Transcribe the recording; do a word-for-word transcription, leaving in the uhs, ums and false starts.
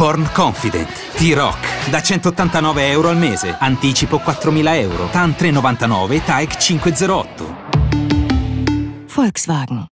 Born Confident. T-Rock. Da centottantanove euro al mese. Anticipo quattromila euro. TAN tre virgola novantanove, T A E C cinquecentotto. Volkswagen.